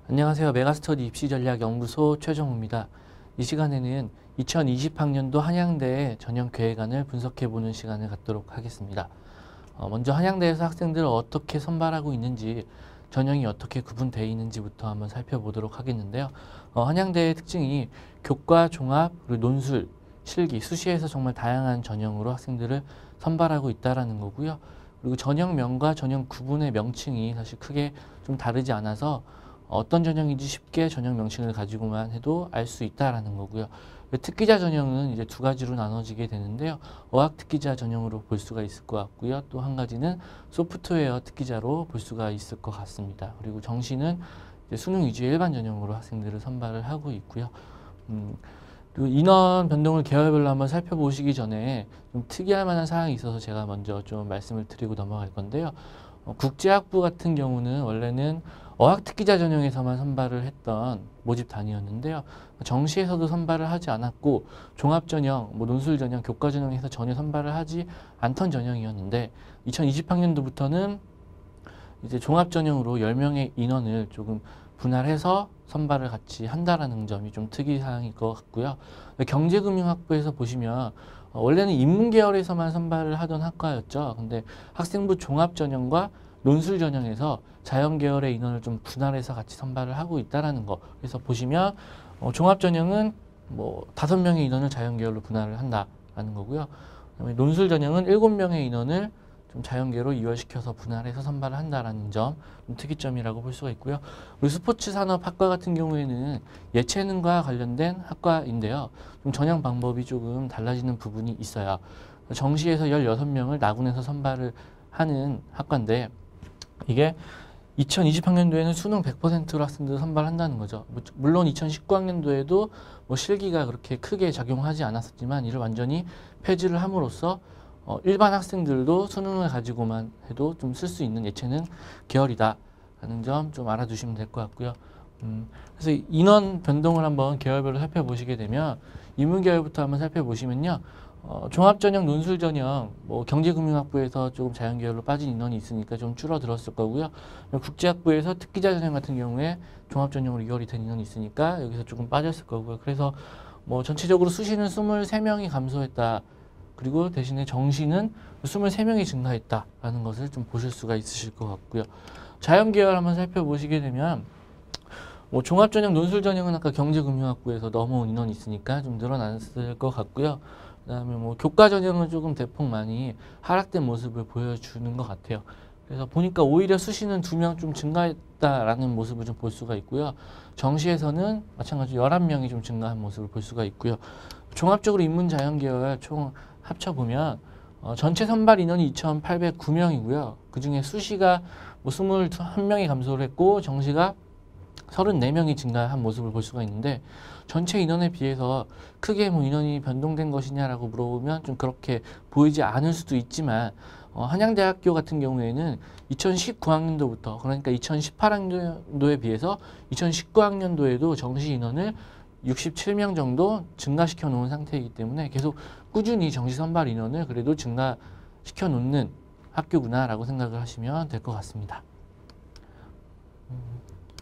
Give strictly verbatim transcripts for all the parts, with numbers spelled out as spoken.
안녕하세요. 메가스터디 입시전략연구소 최정우입니다. 이 시간에는 이천이십 학년도 한양대의 전형 계획안을 분석해보는 시간을 갖도록 하겠습니다. 어, 먼저 한양대에서 학생들을 어떻게 선발하고 있는지, 전형이 어떻게 구분되어 있는지부터 한번 살펴보도록 하겠는데요. 어, 한양대의 특징이 교과, 종합, 그리고 논술, 실기, 수시에서 정말 다양한 전형으로 학생들을 선발하고 있다는 거고요. 그리고 전형명과 전형 구분의 명칭이 사실 크게 좀 다르지 않아서 어떤 전형인지 쉽게 전형 명칭을 가지고만 해도 알 수 있다라는 거고요. 특기자 전형은 이제 두 가지로 나눠지게 되는데요. 어학 특기자 전형으로 볼 수가 있을 것 같고요. 또 한 가지는 소프트웨어 특기자로 볼 수가 있을 것 같습니다. 그리고 정시는 이제 수능 위주의 일반 전형으로 학생들을 선발을 하고 있고요. 음, 그리고 인원 변동을 계열별로 한번 살펴보시기 전에 좀 특이할 만한 사항이 있어서 제가 먼저 좀 말씀을 드리고 넘어갈 건데요. 어, 국제학부 같은 경우는 원래는 어학특기자 전형에서만 선발을 했던 모집 단위였는데요. 정시에서도 선발을 하지 않았고 종합전형, 뭐 논술전형, 교과전형에서 전혀 선발을 하지 않던 전형이었는데 이천이십 학년도부터는 이제 종합전형으로 열 명의 인원을 조금 분할해서 선발을 같이 한다라는 점이 좀 특이사항일 것 같고요. 경제금융학부에서 보시면 원래는 인문계열에서만 선발을 하던 학과였죠. 근데 학생부 종합전형과 논술 전형에서 자연계열의 인원을 좀 분할해서 같이 선발을 하고 있다라는 거. 그래서 보시면 어, 종합전형은 뭐 다섯 명의 인원을 자연계열로 분할을 한다라는 거고요. 그다음에 논술 전형은 일곱 명의 인원을 좀 자연계로 이월시켜서 분할해서 선발을 한다라는 점, 좀 특이점이라고 볼 수가 있고요. 그리고 스포츠산업학과 같은 경우에는 예체능과 관련된 학과인데요. 좀 전형 방법이 조금 달라지는 부분이 있어요. 정시에서 열여섯 명을 나군에서 선발을 하는 학과인데 이게 이천이십 학년도에는 수능 백 퍼센트로 학생들을 선발한다는 거죠. 물론 이천십구 학년도에도 뭐 실기가 그렇게 크게 작용하지 않았었지만 이를 완전히 폐지를 함으로써 어, 일반 학생들도 수능을 가지고만 해도 좀 쓸 수 있는 예체능 계열이다라는 점 좀 알아두시면 될 것 같고요. 음, 그래서 인원 변동을 한번 계열별로 살펴보시게 되면 인문계열부터 한번 살펴보시면요. 어, 종합전형, 논술전형, 뭐 경제금융학부에서 조금 자연계열로 빠진 인원이 있으니까 좀 줄어들었을 거고요. 국제학부에서 특기자 전형 같은 경우에 종합전형으로 이월이 된 인원이 있으니까 여기서 조금 빠졌을 거고요. 그래서 뭐 전체적으로 수시는 이십삼 명이 감소했다. 그리고 대신에 정시는 이십삼 명이 증가했다라는 것을 좀 보실 수가 있으실 것 같고요. 자연계열 한번 살펴보시게 되면 뭐 종합전형, 논술전형은 아까 경제금융학부에서 넘어온 인원이 있으니까 좀 늘어났을 것 같고요. 그다음에 뭐 교과 전형은 조금 대폭 많이 하락된 모습을 보여주는 것 같아요. 그래서 보니까 오히려 수시는 두 명 좀 증가했다라는 모습을 좀 볼 수가 있고요. 정시에서는 마찬가지로 열한 명이 좀 증가한 모습을 볼 수가 있고요. 종합적으로 인문자연계열 총 합쳐보면 어, 전체 선발 인원이 이천팔백구 명이고요. 그중에 수시가 뭐 이십일 명이 감소를 했고 정시가 삼십사 명이 증가한 모습을 볼 수가 있는데 전체 인원에 비해서 크게 뭐 인원이 변동된 것이냐라고 물어보면 좀 그렇게 보이지 않을 수도 있지만 어, 한양대학교 같은 경우에는 이천십구 학년도부터 그러니까 이천십팔 학년도에 비해서 이천십구 학년도에도 정시 인원을 육십칠 명 정도 증가시켜 놓은 상태이기 때문에 계속 꾸준히 정시 선발 인원을 그래도 증가시켜 놓는 학교구나라고 생각을 하시면 될 것 같습니다. 음.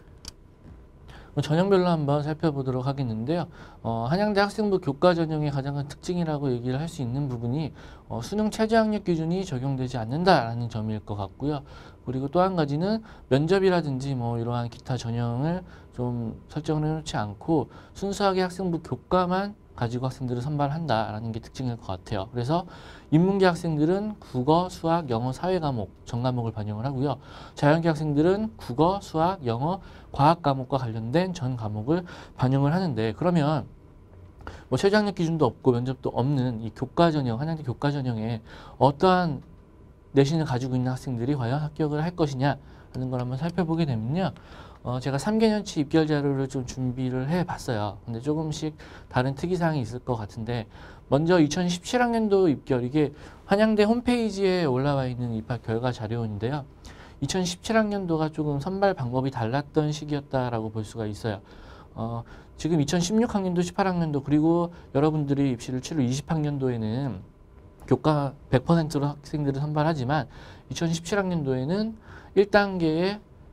전형별로 한번 살펴보도록 하겠는데요. 어, 한양대 학생부 교과 전형의 가장 큰 특징이라고 얘기를 할 수 있는 부분이 어, 수능 최저학력 기준이 적용되지 않는다라는 점일 것 같고요. 그리고 또 한 가지는 면접이라든지 뭐 이러한 기타 전형을 좀 설정을 해놓지 않고 순수하게 학생부 교과만 가지고 학생들을 선발한다라는 게 특징일 것 같아요. 그래서 인문계 학생들은 국어, 수학, 영어, 사회 과목, 전 과목을 반영을 하고요. 자연계 학생들은 국어, 수학, 영어, 과학 과목과 관련된 전 과목을 반영을 하는데 그러면 뭐 최저학력 기준도 없고 면접도 없는 이 교과 전형, 한양대 교과 전형에 어떠한 내신을 가지고 있는 학생들이 과연 합격을 할 것이냐 하는 걸 한번 살펴보게 되면요. 어, 제가 삼 개년치 입결 자료를 좀 준비를 해 봤어요. 근데 조금씩 다른 특이사항이 있을 것 같은데 먼저 이천십칠 학년도 입결 이게 한양대 홈페이지에 올라와 있는 입학 결과 자료인데요. 이천십칠 학년도가 조금 선발 방법이 달랐던 시기였다라고 볼 수가 있어요. 어, 지금 이천십육 학년도, 십팔 학년도 그리고 여러분들이 입시를 치를 이십 학년도에는 교과 백 퍼센트로 학생들을 선발하지만 이천십칠 학년도에는 일 단계의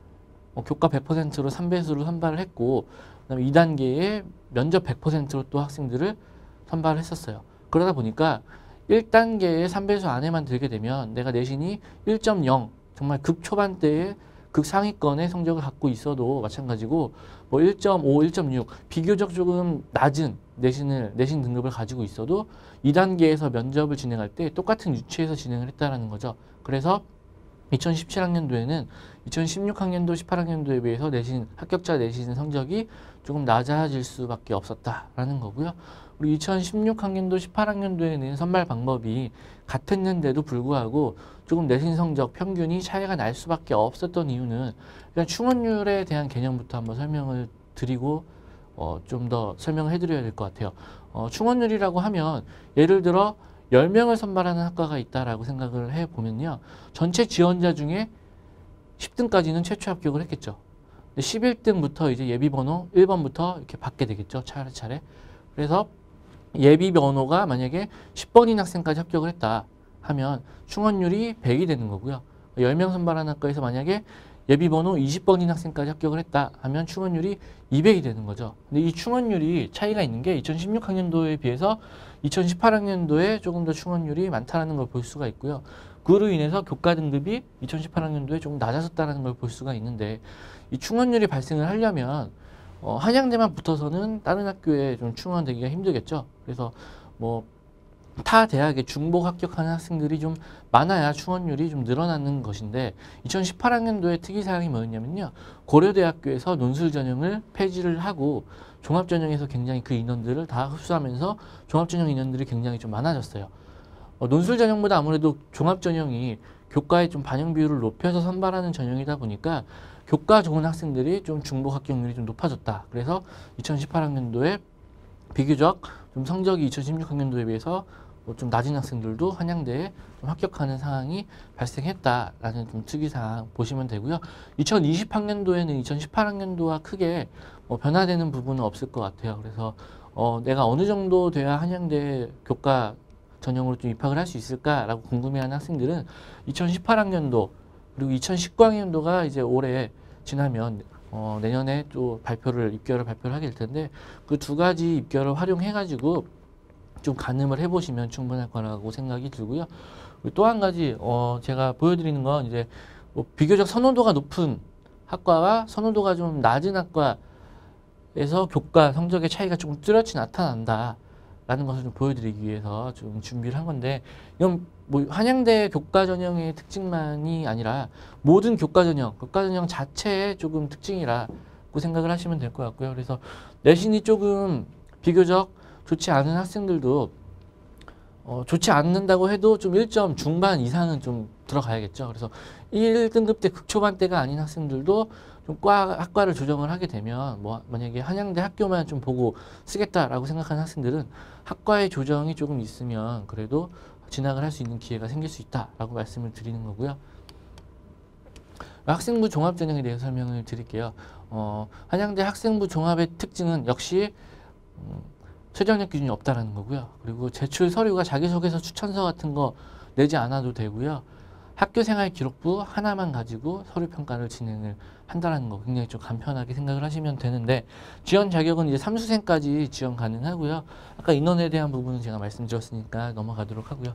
어, 교과 백 퍼센트로 삼 배수로 선발을 했고, 그다음에 이 단계에 면접 백 퍼센트로 또 학생들을 선발을 했었어요. 그러다 보니까 일 단계의 삼 배수 안에만 들게 되면 내가 내신이 일 점 영, 정말 극초반대의 극상위권의 성적을 갖고 있어도 마찬가지고 뭐 일 점 오, 일 점 육 비교적 조금 낮은 내신을 내신 등급을 가지고 있어도 이 단계에서 면접을 진행할 때 똑같은 유치에서 진행을 했다라는 거죠. 그래서 이천십칠 학년도에는 이천십육 학년도, 십팔 학년도에 비해서 내신 합격자 내신 성적이 조금 낮아질 수밖에 없었다라는 거고요. 우리 이천십육 학년도, 십팔 학년도에는 선발 방법이 같았는데도 불구하고 조금 내신 성적 평균이 차이가 날 수밖에 없었던 이유는 일단 충원율에 대한 개념부터 한번 설명을 드리고 어, 좀 더 설명을 해드려야 될 것 같아요. 어, 충원율이라고 하면 예를 들어 열 명을 선발하는 학과가 있다라고 생각을 해보면요. 전체 지원자 중에 십 등까지는 최초 합격을 했겠죠. 근데 십일 등부터 이제 예비번호 일 번부터 이렇게 받게 되겠죠. 차례차례. 그래서 예비번호가 만약에 십 번인 학생까지 합격을 했다 하면 충원율이 백이 되는 거고요. 열 명 선발하는 학과에서 만약에 예비번호 이십 번인 학생까지 합격을 했다 하면 충원율이 이백이 되는 거죠. 근데 이 충원율이 차이가 있는 게 이천십육 학년도에 비해서 이천십팔 학년도에 조금 더 충원율이 많다는 걸 볼 수가 있고요. 그로 인해서 교과 등급이 이천십팔 학년도에 조금 낮아졌다는 걸 볼 수가 있는데 이 충원율이 발생을 하려면 어, 한양대만 붙어서는 다른 학교에 좀 충원되기가 힘들겠죠. 그래서 뭐 타 대학에 중복 합격하는 학생들이 좀 많아야 충원율이 좀 늘어나는 것인데 이천십팔 학년도의 특이사항이 뭐였냐면요. 고려대학교에서 논술 전형을 폐지를 하고 종합 전형에서 굉장히 그 인원들을 다 흡수하면서 종합 전형 인원들이 굉장히 좀 많아졌어요. 어, 논술 전형보다 아무래도 종합 전형이 교과의 좀 반영 비율을 높여서 선발하는 전형이다 보니까 교과 좋은 학생들이 좀 중복 합격률이 좀 높아졌다. 그래서 이천십팔 학년도에 비교적 좀 성적이 이천십육 학년도에 비해서 뭐좀 낮은 학생들도 한양대에 좀 합격하는 상황이 발생했다라는 좀 특이사항 보시면 되고요. 이천이십 학년도에는 이천십팔 학년도와 크게 뭐 변화되는 부분은 없을 것 같아요. 그래서 어, 내가 어느 정도 돼야 한양대 교과 전형으로 좀 입학을 할 수 있을까라고 궁금해하는 학생들은 이천십팔 학년도 그리고 이천십구 학년도가 이제 올해 지나면 어, 내년에 또 발표를 입결을 발표를 하게 될 텐데 그 두 가지 입결을 활용해 가지고 좀 가늠을 해보시면 충분할 거라고 생각이 들고요. 또 한 가지 어, 제가 보여드리는 건 이제 뭐 비교적 선호도가 높은 학과와 선호도가 좀 낮은 학과에서 교과 성적의 차이가 조금 뚜렷이 나타난다. 라는 것을 좀 보여드리기 위해서 좀 준비를 한 건데 이건 뭐 한양대 교과 전형의 특징만이 아니라 모든 교과 전형, 교과 전형 자체의 조금 특징이라고 생각을 하시면 될 것 같고요. 그래서 내신이 조금 비교적 좋지 않은 학생들도 어, 좋지 않는다고 해도 좀 일 점 중반 이상은 좀 들어가야겠죠. 그래서 일 등급 때 극초반 때가 아닌 학생들도 좀 과, 학과를 조정을 하게 되면 뭐 만약에 한양대 학교만 좀 보고 쓰겠다라고 생각하는 학생들은 학과의 조정이 조금 있으면 그래도 진학을 할 수 있는 기회가 생길 수 있다라고 말씀을 드리는 거고요. 학생부 종합 전형에 대해서 설명을 드릴게요. 어, 한양대 학생부 종합의 특징은 역시 음, 최저학력 기준이 없다라는 거고요. 그리고 제출 서류가 자기소개서 추천서 같은 거 내지 않아도 되고요. 학교생활 기록부 하나만 가지고 서류 평가를 진행을 한다는 거 굉장히 좀 간편하게 생각을 하시면 되는데 지원 자격은 이제 삼수생까지 지원 가능하고요. 아까 인원에 대한 부분은 제가 말씀드렸으니까 넘어가도록 하고요.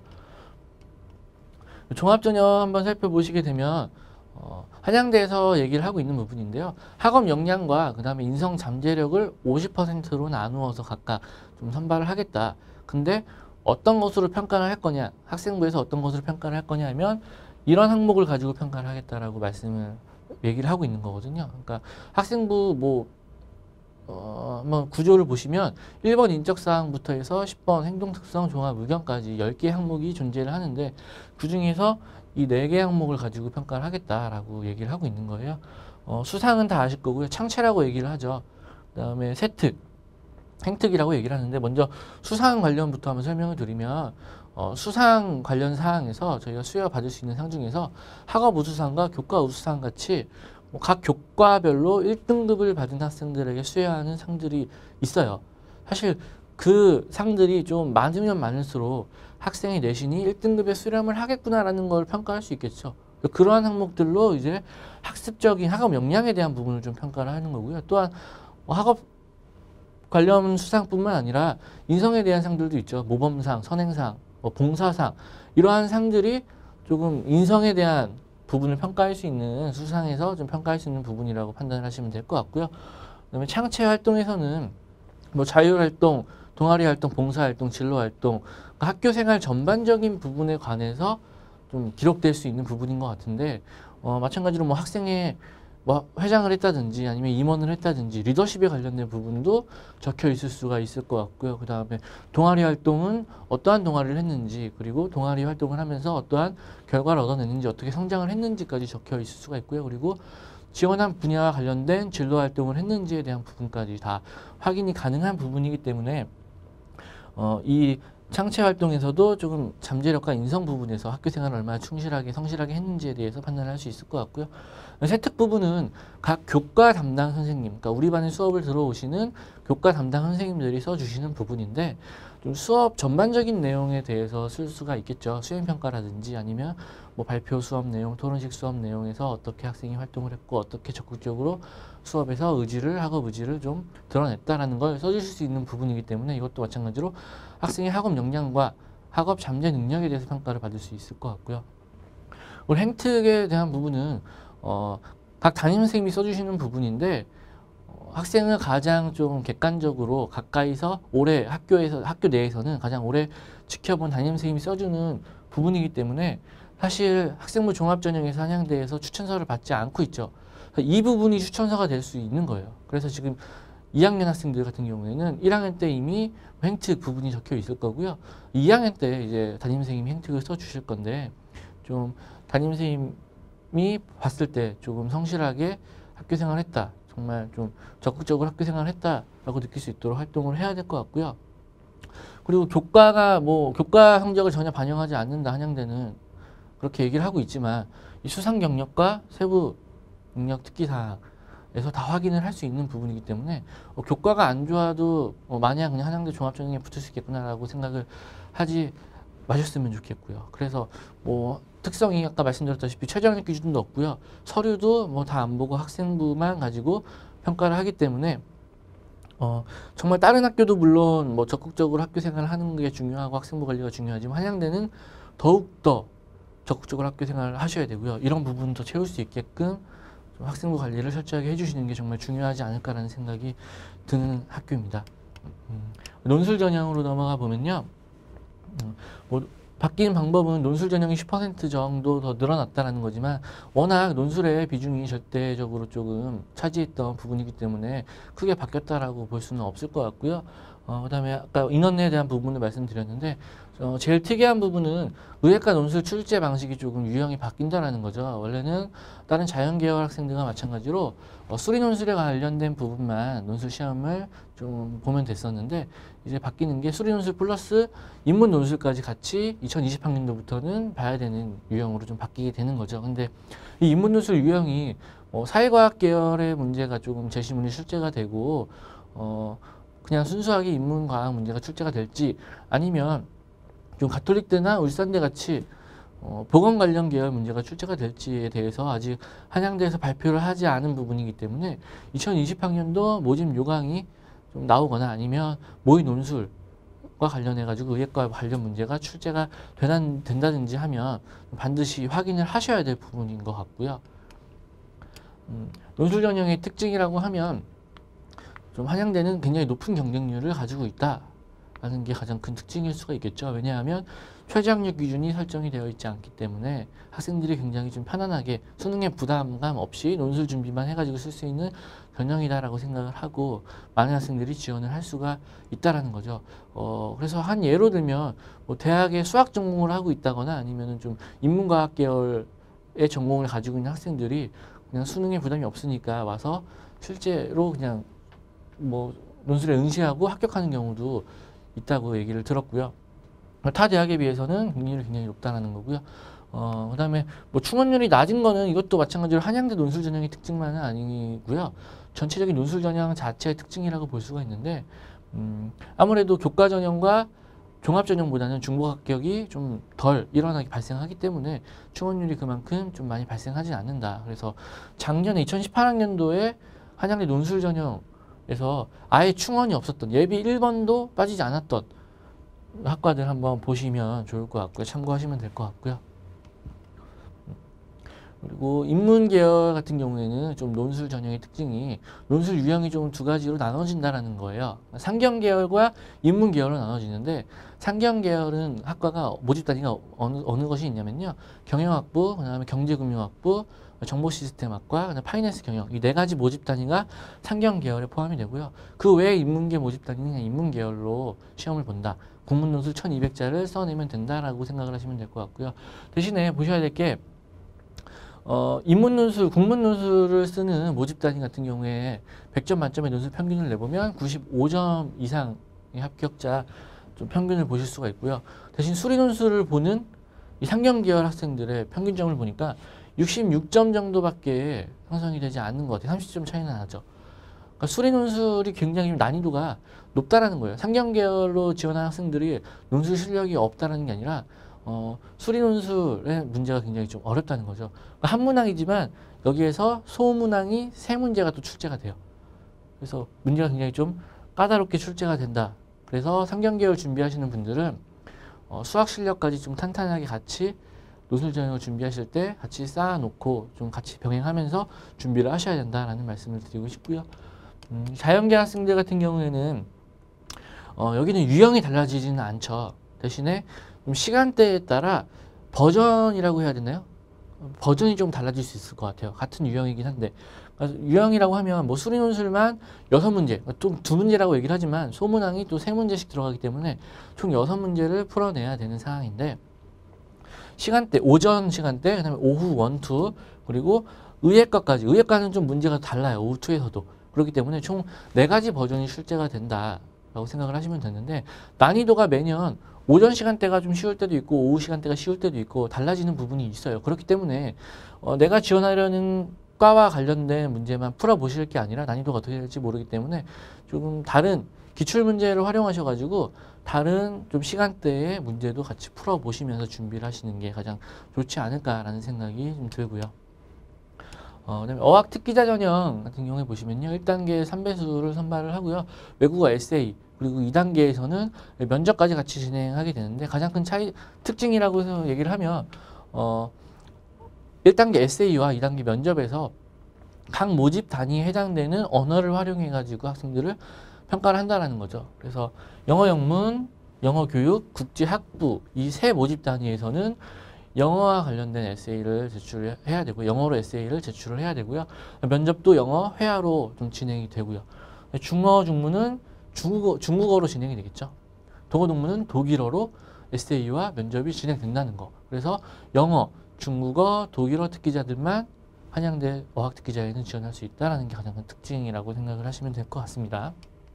종합전형 한번 살펴보시게 되면 어, 한양대에서 얘기를 하고 있는 부분인데요. 학업 역량과 그 다음에 인성 잠재력을 오십 퍼센트로 나누어서 각각 좀 선발을 하겠다. 근데 어떤 것으로 평가를 할 거냐, 학생부에서 어떤 것으로 평가를 할 거냐 하면 이런 항목을 가지고 평가를 하겠다라고 말씀을 얘기를 하고 있는 거거든요. 그러니까 학생부 뭐, 어, 뭐 구조를 보시면 일 번 인적사항부터 해서 십 번 행동특성 종합 의견까지 열 개 항목이 존재를 하는데 그 중에서 이 네 개 항목을 가지고 평가를 하겠다라고 얘기를 하고 있는 거예요. 어, 수상은 다 아실 거고요. 창체라고 얘기를 하죠. 그 다음에 세특, 행특이라고 얘기를 하는데 먼저 수상 관련부터 한번 설명을 드리면 어, 수상 관련 사항에서 저희가 수여 받을 수 있는 상 중에서 학업 우수상과 교과 우수상 같이 뭐 각 교과별로 일 등급을 받은 학생들에게 수여하는 상들이 있어요. 사실 그 상들이 좀 많으면 많을수록 학생의 내신이 일 등급에 수렴을 하겠구나라는 걸 평가할 수 있겠죠. 그러한 항목들로 이제 학습적인 학업 역량에 대한 부분을 좀 평가를 하는 거고요. 또한 학업 관련 수상뿐만 아니라 인성에 대한 상들도 있죠. 모범상, 선행상, 뭐 봉사상 이러한 상들이 조금 인성에 대한 부분을 평가할 수 있는 수상에서 좀 평가할 수 있는 부분이라고 판단을 하시면 될 것 같고요. 그다음에 창체 활동에서는 뭐 자율활동, 동아리활동, 봉사활동, 진로활동, 그러니까 학교 생활 전반적인 부분에 관해서 좀 기록될 수 있는 부분인 것 같은데 어, 마찬가지로 뭐 학생회 뭐 회장을 했다든지 아니면 임원을 했다든지 리더십에 관련된 부분도 적혀 있을 수가 있을 것 같고요. 그 다음에 동아리 활동은 어떠한 동아리를 했는지 그리고 동아리 활동을 하면서 어떠한 결과를 얻어냈는지 어떻게 성장을 했는지까지 적혀 있을 수가 있고요. 그리고 지원한 분야와 관련된 진로 활동을 했는지에 대한 부분까지 다 확인이 가능한 부분이기 때문에 어, 이 창체 활동에서도 조금 잠재력과 인성 부분에서 학교 생활을 얼마나 충실하게 성실하게 했는지에 대해서 판단을 할 수 있을 것 같고요. 세특 부분은 각 교과 담당 선생님, 그러니까 우리 반에 수업을 들어오시는 교과 담당 선생님들이 써주시는 부분인데 좀 수업 전반적인 내용에 대해서 쓸 수가 있겠죠. 수행평가라든지 아니면 뭐 발표 수업 내용, 토론식 수업 내용에서 어떻게 학생이 활동을 했고 어떻게 적극적으로 수업에서 의지를 학업 의지를 좀 드러냈다라는 걸 써주실 수 있는 부분이기 때문에 이것도 마찬가지로 학생의 학업 역량과 학업 잠재 능력에 대해서 평가를 받을 수 있을 것 같고요. 우리 행특에 대한 부분은 어, 각 담임 선생님이 써주시는 부분인데 어, 학생을 가장 좀 객관적으로 가까이서 오래 학교에서 학교 내에서는 가장 오래 지켜본 담임 선생님이 써주는 부분이기 때문에 사실 학생부 종합전형에서 한양대에서 추천서를 받지 않고 있죠. 이 부분이 추천서가 될 수 있는 거예요. 그래서 지금 이 학년 학생들 같은 경우에는 일 학년 때 이미 행특 부분이 적혀 있을 거고요. 이 학년 때 이제 담임 선생님이 행특을 써주실 건데 좀 담임 선생님이 봤을 때 조금 성실하게 학교 생활을 했다. 정말 좀 적극적으로 학교 생활을 했다라고 느낄 수 있도록 활동을 해야 될 것 같고요. 그리고 교과가 뭐 교과 성적을 전혀 반영하지 않는다 한양대는 그렇게 얘기를 하고 있지만 이 수상 경력과 세부 능력 특기사항에서 다 확인을 할 수 있는 부분이기 때문에 어, 교과가 안 좋아도 어, 마냥 그냥 한양대 종합전형에 붙을 수 있겠구나라고 생각을 하지 마셨으면 좋겠고요. 그래서 뭐 특성이 아까 말씀드렸다시피 최저학력 기준도 없고요. 서류도 뭐 다 안 보고 학생부만 가지고 평가를 하기 때문에 어, 정말 다른 학교도 물론 뭐 적극적으로 학교 생활을 하는 게 중요하고 학생부 관리가 중요하지만 한양대는 더욱더 적극적으로 학교 생활을 하셔야 되고요. 이런 부분도 채울 수 있게끔 좀 학생부 관리를 철저하게 해주시는 게 정말 중요하지 않을까라는 생각이 드는 학교입니다. 음, 논술 전형으로 넘어가 보면요. 음, 뭐 바뀐 방법은 논술 전형이 십 퍼센트 정도 더 늘어났다는 거지만 워낙 논술의 비중이 절대적으로 조금 차지했던 부분이기 때문에 크게 바뀌었다라고 볼 수는 없을 것 같고요. 어, 그 다음에 아까 인원에 대한 부분을 말씀드렸는데 어, 제일 특이한 부분은 의예과 논술 출제 방식이 조금 유형이 바뀐다는 거죠. 원래는 다른 자연계열 학생들과 마찬가지로 어, 수리 논술에 관련된 부분만 논술 시험을 좀 보면 됐었는데 이제 바뀌는 게 수리 논술 플러스 인문 논술까지 같이 이천이십 학년도부터는 봐야 되는 유형으로 좀 바뀌게 되는 거죠. 근데 이 인문 논술 유형이 어, 사회과학 계열의 문제가 조금 제시문이 출제가 되고 어, 그냥 순수하게 인문과학 문제가 출제가 될지 아니면 좀 가톨릭대나 울산대 같이 어, 보건 관련 계열 문제가 출제가 될지에 대해서 아직 한양대에서 발표를 하지 않은 부분이기 때문에 이천이십 학년도 모집 요강이 좀 나오거나 아니면 모의 논술과 관련해 가지고 의예과 관련 문제가 출제가 되난, 된다든지 하면 반드시 확인을 하셔야 될 부분인 것 같고요. 음, 논술 전형의 특징이라고 하면 좀 한양대는 굉장히 높은 경쟁률을 가지고 있다라는 게 가장 큰 특징일 수가 있겠죠. 왜냐하면 최저학력 기준이 설정이 되어 있지 않기 때문에 학생들이 굉장히 좀 편안하게 수능에 부담감 없이 논술 준비만 해가지고 쓸 수 있는 전형이다라고 생각을 하고 많은 학생들이 지원을 할 수가 있다라는 거죠. 어, 그래서 한 예로 들면 뭐 대학에 수학 전공을 하고 있다거나 아니면은 좀 인문과학 계열의 전공을 가지고 있는 학생들이 그냥 수능에 부담이 없으니까 와서 실제로 그냥 뭐 논술에 응시하고 합격하는 경우도 있다고 얘기를 들었고요. 타 대학에 비해서는 경쟁률이 굉장히 높다는 거고요. 어, 그 다음에 뭐 충원률이 낮은 거는 이것도 마찬가지로 한양대 논술 전형의 특징만은 아니고요. 전체적인 논술 전형 자체의 특징이라고 볼 수가 있는데 음, 아무래도 교과 전형과 종합전형보다는 중복 합격이 좀 덜 일어나게 발생하기 때문에 충원율이 그만큼 좀 많이 발생하지 않는다. 그래서 작년에 이천십팔 학년도에 한양대 논술전형에서 아예 충원이 없었던 예비 일 번도 빠지지 않았던 학과들 한번 보시면 좋을 것 같고요. 참고하시면 될 것 같고요. 그리고 인문계열 같은 경우에는 좀 논술 전형의 특징이 논술 유형이 좀 두 가지로 나눠진다라는 거예요. 상경계열과 인문계열로 나눠지는데 상경계열은 학과가 모집 단위가 어느, 어느 것이 있냐면요. 경영학부, 그다음에 경제금융학부, 정보시스템학과, 그다음에 파이낸스 경영 이 네 가지 모집 단위가 상경계열에 포함이 되고요. 그 외에 인문계 모집 단위는 그냥 인문계열로 시험을 본다. 국문 논술 천이백 자를 써내면 된다라고 생각을 하시면 될 것 같고요. 대신에 보셔야 될 게 어, 인문논술, 국문논술을 쓰는 모집 단위 같은 경우에 백 점 만점의 논술 평균을 내보면 구십오 점 이상의 합격자 좀 평균을 보실 수가 있고요. 대신 수리논술을 보는 이 상경계열 학생들의 평균점을 보니까 육십육 점 정도밖에 형성이 되지 않는 것 같아요. 삼십 점 차이는 나죠. 그러니까 수리논술이 굉장히 난이도가 높다라는 거예요. 상경계열로 지원한 학생들이 논술 실력이 없다라는 게 아니라 어, 수리논술의 문제가 굉장히 좀 어렵다는 거죠. 그러니까 한 문항이지만 여기에서 소문항이 세 문제가 또 출제가 돼요. 그래서 문제가 굉장히 좀 까다롭게 출제가 된다. 그래서 상경계열 준비하시는 분들은 어, 수학 실력까지 좀 탄탄하게 같이 논술 전형을 준비하실 때 같이 쌓아놓고 좀 같이 병행하면서 준비를 하셔야 된다라는 말씀을 드리고 싶고요. 음, 자연계 학생들 같은 경우에는 어, 여기는 유형이 달라지지는 않죠. 대신에 좀 시간대에 따라 버전이라고 해야 되나요? 버전이 좀 달라질 수 있을 것 같아요. 같은 유형이긴 한데 유형이라고 하면 뭐 수리논술만 여섯 문제, 좀 두 문제라고 얘기를 하지만 소문항이 또 세 문제씩 들어가기 때문에 총 여섯 문제를 풀어내야 되는 상황인데 시간대, 오전 시간대, 그다음에 오후 원, 투 그리고 의예과까지 의예과는 좀 문제가 달라요. 오후 투에서도 그렇기 때문에 총 네 가지 버전이 출제가 된다라고 생각을 하시면 되는데 난이도가 매년 오전 시간대가 좀 쉬울 때도 있고 오후 시간대가 쉬울 때도 있고 달라지는 부분이 있어요. 그렇기 때문에 어, 내가 지원하려는 과와 관련된 문제만 풀어보실 게 아니라 난이도가 어떻게 될지 모르기 때문에 조금 다른 기출문제를 활용하셔가지고 다른 좀 시간대의 문제도 같이 풀어보시면서 준비를 하시는 게 가장 좋지 않을까라는 생각이 좀 들고요. 어, 그다음에 어학 특기자 전형 같은 경우에 보시면요. 일 단계 삼 배수를 선발을 하고요. 외국어 에세이 그리고 이 단계에서는 면접까지 같이 진행하게 되는데 가장 큰 차이 특징이라고 해서 얘기를 하면 어, 일 단계 에세이와 이 단계 면접에서 각 모집 단위에 해당되는 언어를 활용해 가지고 학생들을 평가를 한다라는 거죠. 그래서 영어 영문, 영어 교육, 국제 학부 이 세 모집 단위에서는 영어와 관련된 에세이를 제출해야 되고 영어로 에세이를 제출을 해야 되고요. 면접도 영어 회화로 좀 진행이 되고요. 중어 중문은 중국어, 중국어로 진행이 되겠죠. 독어 동문은 독일어로 에세이와 면접이 진행된다는 거. 그래서 영어, 중국어, 독일어 특기자들만 한양대 어학 특기자에는 지원할 수 있다는 게 가장 큰 특징이라고 생각을 하시면 될 것 같습니다.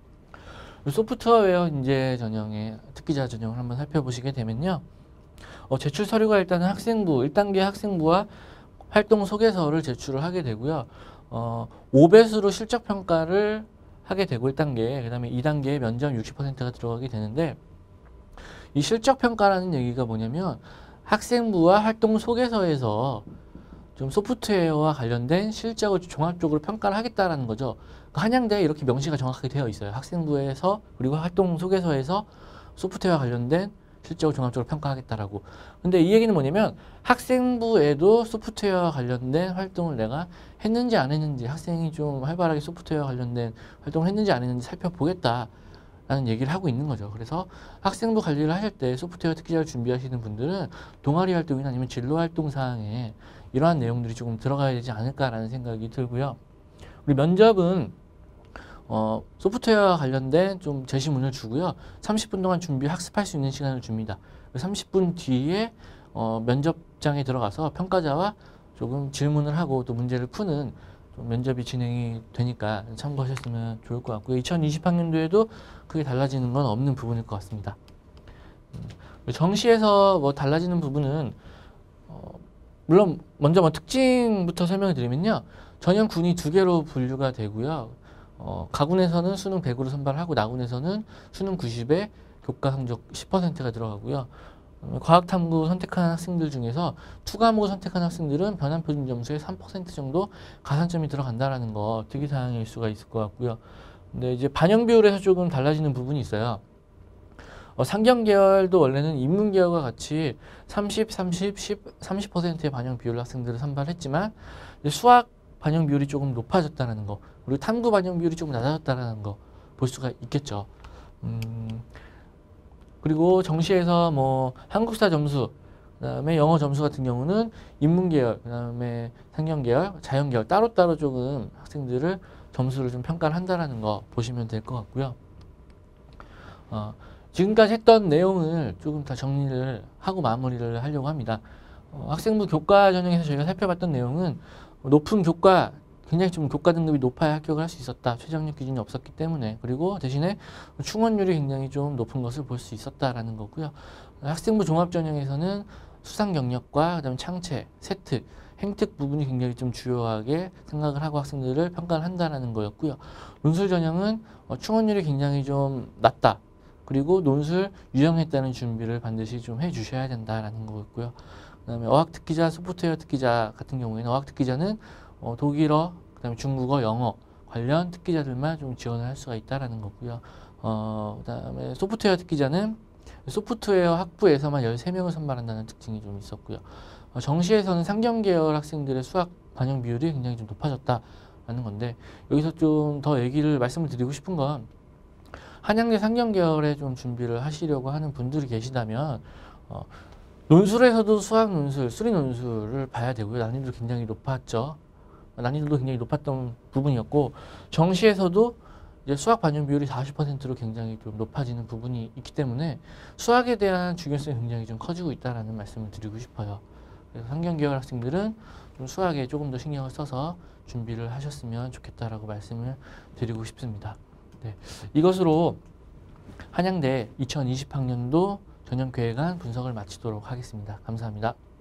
소프트웨어 인재 전형의 특기자 전형을 한번 살펴보시게 되면요. 어, 제출 서류가 일단은 학생부, 일 단계 학생부와 활동 소개서를 제출을 하게 되고요. 어, 오 배수로 실적 평가를 하게 되고 일 단계, 그 다음에 이 단계에 면접 육십 퍼센트가 들어가게 되는데 이 실적 평가라는 얘기가 뭐냐면 학생부와 활동 소개서에서 좀 소프트웨어와 관련된 실적을 종합적으로 평가를 하겠다라는 거죠. 한양대에 이렇게 명시가 정확하게 되어 있어요. 학생부에서 그리고 활동 소개서에서 소프트웨어와 관련된 실적을 종합적으로 평가하겠다라고. 근데 이 얘기는 뭐냐면 학생부에도 소프트웨어와 관련된 활동을 내가 했는지 안 했는지 학생이 좀 활발하게 소프트웨어와 관련된 활동을 했는지 안 했는지 살펴보겠다라는 얘기를 하고 있는 거죠. 그래서 학생부 관리를 하실 때 소프트웨어 특기자를 준비하시는 분들은 동아리 활동이나 아니면 진로 활동 사항에 이러한 내용들이 조금 들어가야 되지 않을까라는 생각이 들고요. 우리 면접은 어, 소프트웨어와 관련된 좀 제시문을 주고요. 삼십 분 동안 준비 학습할 수 있는 시간을 줍니다. 삼십 분 뒤에 어, 면접장에 들어가서 평가자와 조금 질문을 하고 또 문제를 푸는 좀 면접이 진행이 되니까 참고하셨으면 좋을 것 같고요. 이천이십 학년도에도 크게 달라지는 건 없는 부분일 것 같습니다. 음, 정시에서 뭐 달라지는 부분은 어, 물론 먼저 뭐 특징부터 설명을 드리면요. 전형 군이 두 개로 분류가 되고요. 어, 가군에서는 수능 백으로 선발하고 나군에서는 수능 구십에 교과 성적 십 퍼센트가 들어가고요. 과학탐구 선택한 학생들 중에서 투 과목을 선택한 학생들은 변환표준 점수의 삼 퍼센트 정도 가산점이 들어간다라는 거 특이사항일 수가 있을 것 같고요. 근데 이제 반영 비율에서 조금 달라지는 부분이 있어요. 어, 상경 계열도 원래는 인문 계열과 같이 삼십, 삼십, 십, 삼십 퍼센트의 반영 비율로 학생들을 선발했지만 수학 반영 비율이 조금 높아졌다는 거, 그리고 탐구 반영 비율이 조금 낮아졌다는 거 볼 수가 있겠죠. 음, 그리고 정시에서 뭐 한국사 점수, 그다음에 영어 점수 같은 경우는 인문 계열, 그다음에 상경 계열, 자연 계열 따로따로 조금 학생들을 점수를 좀 평가를 한다라는 거 보시면 될 것 같고요. 어, 지금까지 했던 내용을 조금 다 정리를 하고 마무리를 하려고 합니다. 어, 학생부 교과 전형에서 저희가 살펴봤던 내용은 높은 교과, 굉장히 좀 교과 등급이 높아야 합격을 할 수 있었다. 최저학력 기준이 없었기 때문에. 그리고 대신에 충원율이 굉장히 좀 높은 것을 볼 수 있었다라는 거고요. 학생부 종합 전형에서는 수상 경력과 그다음에 창체, 세특, 행특 부분이 굉장히 좀 주요하게 생각을 하고 학생들을 평가를 한다라는 거였고요. 논술 전형은 어, 충원율이 굉장히 좀 낮다. 그리고 논술 유형했다는 준비를 반드시 좀 해주셔야 된다라는 거였고요. 그다음에 어학 특기자, 소프트웨어 특기자 같은 경우에는 어학 특기자는 어, 독일어, 그다음에 중국어, 영어 관련 특기자들만 좀 지원을 할 수가 있다라는 거고요. 어, 그다음에 소프트웨어 특기자는 소프트웨어 학부에서만 열세 명을 선발한다는 특징이 좀 있었고요. 어, 정시에서는 상경 계열 학생들의 수학 반영 비율이 굉장히 좀 높아졌다라는 건데, 여기서 좀 더 얘기를 말씀을 드리고 싶은 건 한양대 상경 계열에 좀 준비를 하시려고 하는 분들이 계시다면 어, 논술에서도 수학 논술, 수리 논술을 봐야 되고요. 난이도도 굉장히 높았죠. 난이도도 굉장히 높았던 부분이었고, 정시에서도 이제 수학 반영 비율이 사십 퍼센트로 굉장히 좀 높아지는 부분이 있기 때문에 수학에 대한 중요성이 굉장히 좀 커지고 있다는 말씀을 드리고 싶어요. 그래서 상경 계열 학생들은 좀 수학에 조금 더 신경을 써서 준비를 하셨으면 좋겠다라고 말씀을 드리고 싶습니다. 네, 이것으로 한양대 이천이십 학년도 전형 계획안 분석을 마치도록 하겠습니다. 감사합니다.